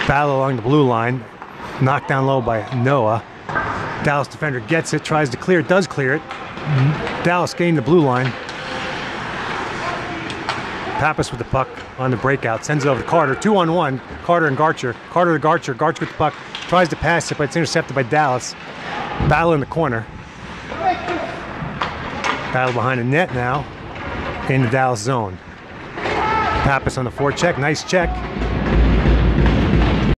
Battle along the blue line. Knocked down low by Noah. Dallas defender gets it, tries to clear it, does clear it. Dallas gained the blue line. Pappas with the puck on the breakout, sends it over to Carter. 2-on-1, Carter and Garcher. Carter to Garcher, Garcher with the puck, tries to pass it, but it's intercepted by Dallas. Battle in the corner. Battle behind the net now, in the Dallas zone. Pappas on the forecheck, nice check.